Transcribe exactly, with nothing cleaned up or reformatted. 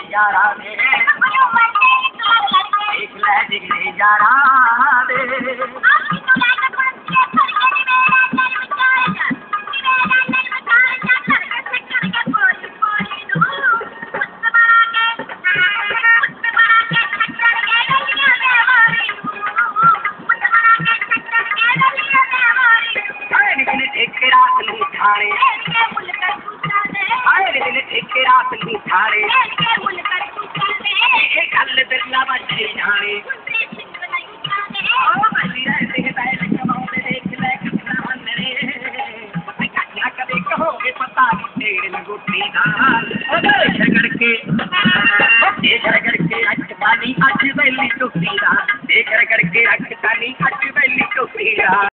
यारा दे देख ले जिगरे यारा दे ठेके रात नहीं ठाणे ठेके रात नहीं ठाणे गल बिरला बजे जाने कदे कहोगे पता तेरे लगोटी झगड़ के झगड़ के रख पानी अच वैली टुटी दा झगड़ के रख पानी अच वैली टुटी दा।